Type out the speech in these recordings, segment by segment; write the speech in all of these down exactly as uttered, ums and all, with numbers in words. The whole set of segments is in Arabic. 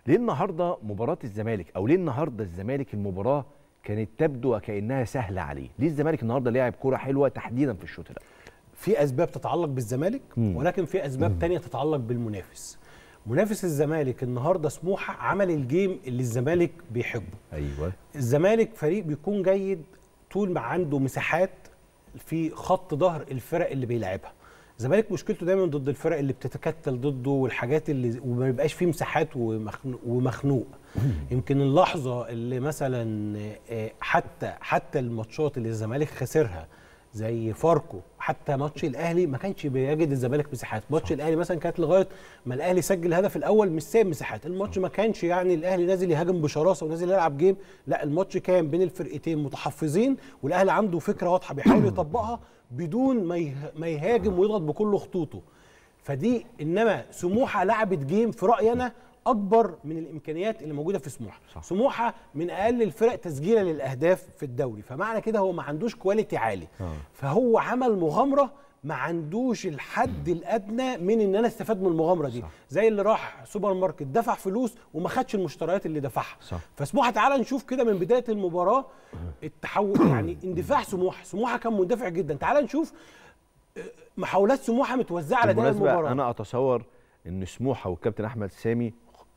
ليه النهارده مباراه الزمالك او ليه النهارده الزمالك المباراه كانت تبدو وكانها سهله عليه؟ ليه الزمالك النهارده لعب كوره حلوه تحديدا في الشوط الاول؟ في اسباب تتعلق بالزمالك مم. ولكن في اسباب مم. تانية تتعلق بالمنافس. منافس الزمالك النهارده سموحه عمل الجيم اللي الزمالك بيحبه. ايوه، الزمالك فريق بيكون جيد طول ما عنده مساحات في خط ظهر الفرق اللي بيلعبها. الزمالك مشكلته دايما ضد الفرق اللي بتتكتل ضده والحاجات اللي وما بيبقاش فيه مساحات ومخنوق. يمكن اللحظه اللي مثلا حتى حتى الماتشات اللي الزمالك خسرها زي فاركو، حتى ماتش الاهلي ما كانش بيجد الزمالك مساحات. ماتش الاهلي مثلا كانت لغايه ما الاهلي سجل الهدف الاول مش سايب مساحات. الماتش ما كانش يعني الاهلي نازل يهاجم بشراسه ونازل يلعب جيم، لا الماتش كان بين الفرقتين متحفظين والاهلي عنده فكره واضحه بيحاول يطبقها بدون ما يهاجم ويضغط بكل خطوطه. فدي انما سموحه لعبت جيم في رايي انا اكبر من الامكانيات اللي موجوده في سموحه. صح. سموحه من اقل الفرق تسجيلا للاهداف في الدوري، فمعنى كده هو ما عندوش كواليتي عالي. آه. فهو عمل مغامره ما عندوش الحد الادنى من ان انا استفاد من المغامره دي. صح. زي اللي راح سوبر ماركت دفع فلوس وما خدش المشتريات اللي دفعها. فسموحه تعالى نشوف كده من بدايه المباراه التحول، يعني اندفاع سموحه، سموحه كان مندفع جدا. تعالى نشوف محاولات سموحه متوزعه على دايره المباراه. انا اتصور ان سموحه والكابتن احمد سامي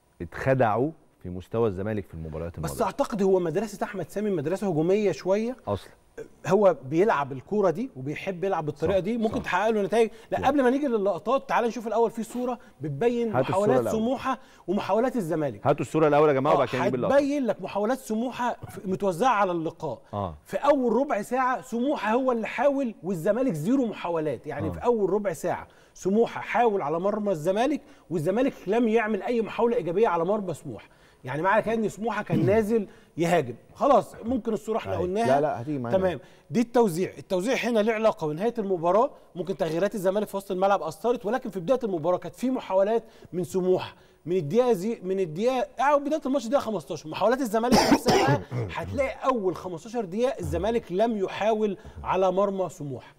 اتخدعوا في مستوى الزمالك في المباريات الماضيه. بس اعتقد هو مدرسه احمد سامي مدرسه هجوميه شويه اصلا، هو بيلعب الكوره دي وبيحب يلعب بالطريقه دي، ممكن تحقق له نتائج. لا صح. قبل ما نيجي للقطات تعال نشوف الاول في صوره بتبين محاولات سموحه ومحاولات الزمالك. هاتوا الصوره الاول يا جماعه وبعد كده نجيب اللقطات. هتبين لك محاولات سموحه متوزعه على اللقاء. آه. في اول ربع ساعه سموحه هو اللي حاول والزمالك زيرو محاولات، يعني آه. في اول ربع ساعه سموحه حاول على مرمى الزمالك والزمالك لم يعمل اي محاوله ايجابيه على مرمى سموحه. يعني معنى كده ان سموحه كان نازل يهاجم. خلاص ممكن الصوره احنا قلناها. لا لا هتيجي معانا. تمام. دي التوزيع، التوزيع هنا له علاقه بنهايه المباراه، ممكن تغييرات الزمالك في وسط الملعب اثرت، ولكن في بدايه المباراه كانت في محاولات من سموحه من الدقيقه زي من الدقيقه او بدايه الماتش دقيقه خمستاشر. محاولات الزمالك نفسها هتلاقي اول خمستاشر دقيقه الزمالك لم يحاول على مرمى سموحه،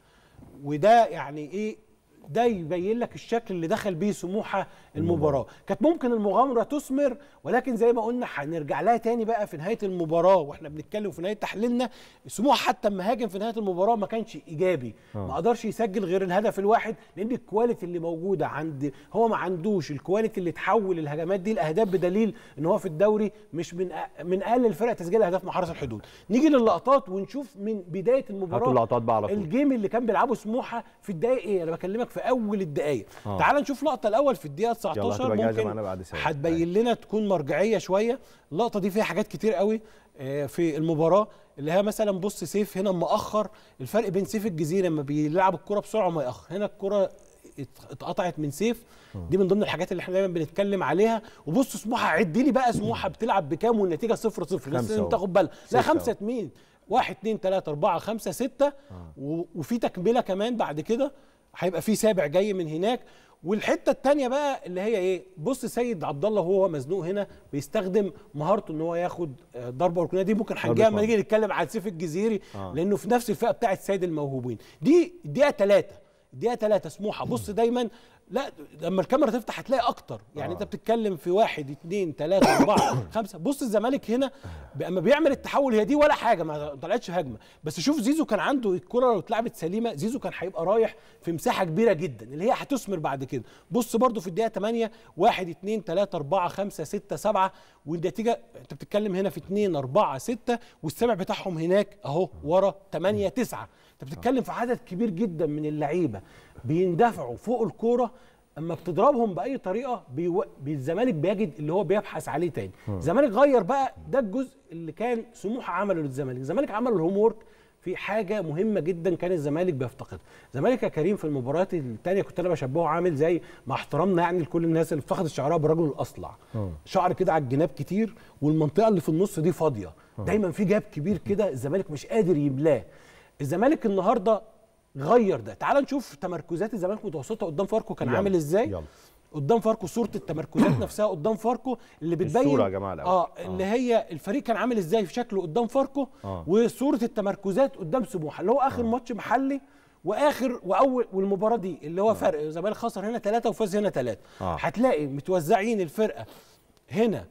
وده يعني ايه؟ ده يبين لك الشكل اللي دخل بيه سموحه المباراه. كانت ممكن المغامره تثمر، ولكن زي ما قلنا هنرجع لها تاني بقى في نهايه المباراه واحنا بنتكلم في نهايه تحليلنا. سموحه حتى لما هاجم في نهايه المباراه ما كانش ايجابي، آه. ما قدرش يسجل غير الهدف الواحد، لان الكواليتي اللي موجوده عند هو ما عندوش الكواليتي اللي تحول الهجمات دي لاهداف، بدليل ان هو في الدوري مش من من اقل الفرق تسجيل اهداف مع حرس الحدود. نيجي للقطات ونشوف من بدايه المباراه هاتوا اللقطات بقى على طول. الجيم اللي كان بيلعبه سموحه في الدقائق ايه، انا بكلمك في اول الدقائق. آه. تعال نشوف لقطه الاول في الدقيقه تسعتاشر، ممكن هتبين لنا تكون مرجعيه شويه. اللقطه دي فيها حاجات كتير قوي في المباراه، اللي هي مثلا بص سيف هنا مأخر، الفرق بين سيف الجزيره لما بيلعب الكره بسرعه وما يأخر، هنا الكره اتقطعت من سيف. دي من ضمن الحاجات اللي احنا دايما بنتكلم عليها. وبص سموحه عد لي بقى سموحه بتلعب بكام والنتيجه صفر صفر، لازم تاخد بالك. لا خمسه مين؟ واحد اتنين تلاته اربعه خمسه سته، آه. وفي تكمله كمان بعد كده هيبقى في سابع جاي من هناك. والحته الثانيه بقى اللي هي ايه؟ بص سيد عبد الله وهو مزنوق هنا بيستخدم مهارته ان هو ياخد ضربه ركنيه. دي ممكن هنجيها لما نيجي نتكلم على سيف الجزيري، آه. لانه في نفس الفئه بتاعه سيد الموهوبين. دي الدقيقه ثلاثه، الدقيقه ثلاثه سموحه. بص دايما لا لما الكاميرا تفتح هتلاقي اكتر، يعني آه. انت بتتكلم في واحد اتنين تلاته اربعه خمسه. بص الزمالك هنا اما بيعمل التحول هي دي ولا حاجه، ما طلعتش هجمه، بس شوف زيزو كان عنده الكره لو اتلعبت سليمه زيزو كان هيبقى رايح في مساحه كبيره جدا اللي هي هتثمر بعد كده. بص برده في الدقيقه ثمانيه واحد اتنين تلاته اربعه خمسه سته سبعه، والنتيجه انت بتتكلم هنا في اتنين اربعه سته، والسابع بتاعهم هناك اهو ورا ثمانيه تسعه. انت بتتكلم في عدد كبير جدا من اللعيبه بيندفعوا فوق الكوره. اما بتضربهم باي طريقه بيو... الزمالك بيجد اللي هو بيبحث عليه تاني. الزمالك غير بقى ده الجزء اللي كان سموحه عمله للزمالك. الزمالك عمل الهوم وورك في حاجه مهمه جدا كان الزمالك بيفتقدها. الزمالك يا كريم في المباريات الثانيه كنت انا بشبهه عامل زي مع احترامنا يعني لكل الناس اللي فقدت شعرها بالرجل الاصلع. أوه. شعر كده على الجناب كتير والمنطقه اللي في النص دي فاضيه. أوه. دايما في جاب كبير كده الزمالك مش قادر يملاه. الزمالك النهارده غير ده. تعال نشوف تمركزات الزمالك متوسطه قدام فاركو كان يلا. عامل ازاي يلا. قدام فاركو صوره التمركزات نفسها قدام فاركو اللي بتبين الصوره يا جماعه الأول. اه اللي هي الفريق كان عامل ازاي في شكله قدام فاركو، آه. وصوره التمركزات قدام سموحه اللي هو اخر آه. ماتش محلي واخر واول والمباراه دي اللي هو آه. فرق الزمالك خسر هنا ثلاثه وفاز هنا ثلاثه. آه. هتلاقي متوزعين الفرقه هنا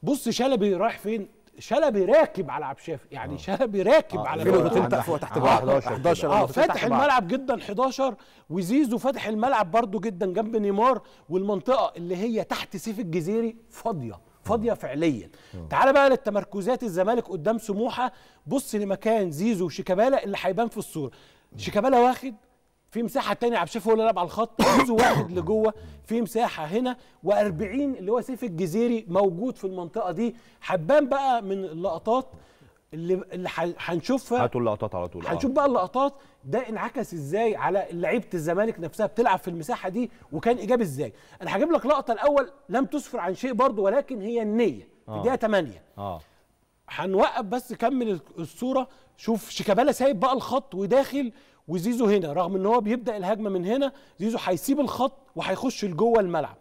بص شلبي رايح فين؟ شلبي راكب على عبد الشافي، يعني آه. شلبي راكب آه. على فوق تحت حداشر اه فاتح الملعب جدا حداشر، وزيزو فاتح الملعب برضو جدا جنب نيمار، والمنطقه اللي هي تحت سيف الجزيري فاضيه فاضيه فعليا. تعال بقى للتمركزات الزمالك قدام سموحه، بص لمكان زيزو وشيكابالا اللي هيبان في الصوره. شيكابالا واخد في مساحه ثانيه، عبد الشافي هو اللي لعب على الخط، زيزو واخد لجوه في مساحه هنا، وأربعين اللي هو سيف الجزيري موجود في المنطقه دي. حبان بقى من اللقطات اللي اللي هنشوفها، هاتوا اللقطات على طول. هنشوف بقى اللقطات ده انعكس ازاي على لعيبه الزمالك نفسها بتلعب في المساحه دي، وكان ايجابي ازاي. انا هجيب لك لقطه الاول لم تسفر عن شيء برضو، ولكن هي النيه في الدقيقه ثمانية. اه هنوقف بس كمل الصوره. شوف شيكابالا سايب بقى الخط وداخل، وزيزو هنا رغم ان هو بيبدا الهجمه من هنا، زيزو هيسيب الخط وهيخش لجوه الملعب.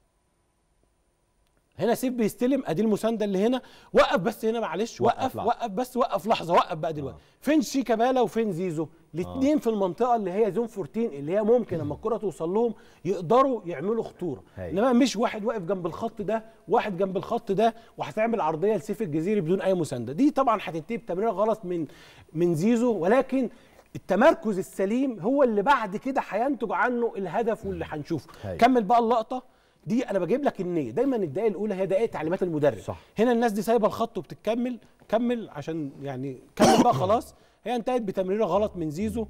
هنا سيف بيستلم، ادي المسانده اللي هنا. وقف بس هنا معلش، وقف وقف, وقف بس وقف لحظه، وقف بقى دلوقتي. آه. فين شيكابالا وفين زيزو؟ الاثنين آه. في المنطقه اللي هي زون أربعتاشر، اللي هي ممكن لما الكره توصل لهم يقدروا يعملوا خطوره. انما مش واحد واقف جنب الخط ده، واحد جنب الخط ده، وهتعمل عرضيه لسيف الجزيري بدون اي مسانده. دي طبعا هتنتهي بتمريره غلط من من زيزو، ولكن التمركز السليم هو اللي بعد كده هينتج عنه الهدف واللي هنشوفه. كمل بقى اللقطه دي. انا بجيب لك النيه دايما، الدقائق الاولى هي دقائق تعليمات المدرب. صح. هنا الناس دي سايبه الخط وبتكمل، كمل عشان يعني كمل بقى خلاص. هي انتهت بتمريره غلط من زيزو،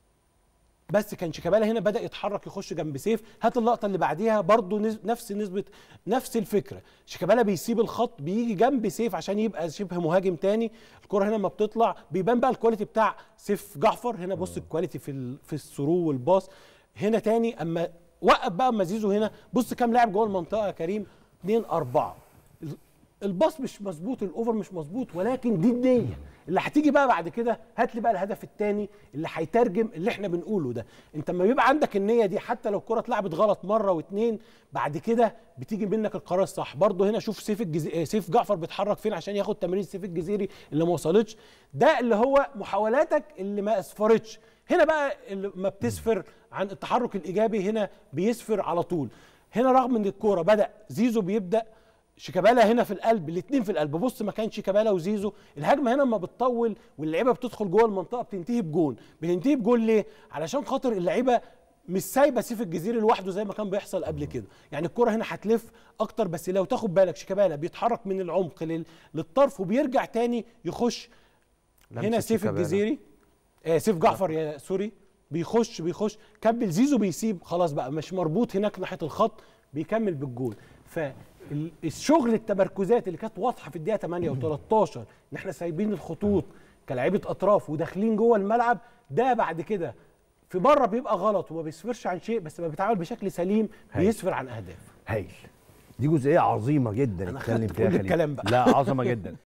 بس كان شيكابالا هنا بدا يتحرك يخش جنب سيف. هات اللقطه اللي بعديها برضو نفس نسبه نفس الفكره. شيكابالا بيسيب الخط بيجي جنب سيف عشان يبقى شبه مهاجم تاني. الكره هنا لما بتطلع بيبان بقى الكواليتي بتاع سيف جعفر. هنا بص الكواليتي في في الثرو والباص هنا تاني. اما وقف بقى اما زيزو هنا، بص كام لاعب جوه المنطقه يا كريم؟ اتنين أربعة. الباص مش مظبوط، الاوفر مش مظبوط، ولكن دي النيه اللي هتيجي بقى بعد كده. هات لي بقى الهدف الثاني اللي هيترجم اللي احنا بنقوله ده. انت لما بيبقى عندك النيه دي، حتى لو الكره اتلعبت غلط مره واثنين، بعد كده بتيجي منك القرار الصح. برضه هنا شوف سيف الجزيري، سيف جعفر بيتحرك فين عشان ياخد تمرير سيف الجزيري اللي ما وصلتش. ده اللي هو محاولاتك اللي ما اسفرتش. هنا بقى اللي ما بتسفر عن التحرك الايجابي، هنا بيسفر على طول. هنا رغم ان الكوره بدا زيزو بيبدا، شيكابالا هنا في القلب، الاثنين في القلب. بص مكان شيكابالا وزيزو. الهجمه هنا لما بتطول واللعيبه بتدخل جوه المنطقه بتنتهي بجون. بتنتهي بجون ليه؟ علشان خاطر اللعيبه مش سايبه سيف الجزيري لوحده زي ما كان بيحصل قبل كده. يعني الكره هنا هتلف اكتر، بس لو تاخد بالك شيكابالا بيتحرك من العمق لل... للطرف وبيرجع تاني يخش. هنا سيف الجزيري آه سيف جعفر يا سوري بيخش بيخش كمل. زيزو بيسيب خلاص بقى مش مربوط هناك ناحيه الخط، بيكمل بالجول. فالشغل التمركزات اللي كانت واضحه في الدقيقه ثمانية وتلتاشر ان احنا سايبين الخطوط كلاعيبه اطراف وداخلين جوه الملعب، ده بعد كده في بره بيبقى غلط وما بيسفرش عن شيء، بس لما بيتعامل بشكل سليم بيسفر عن اهداف. هايل. دي جزئيه عظيمه جدا اتكلم فيها. انا خدت كل الكلام بقى. لا عظمه جدا.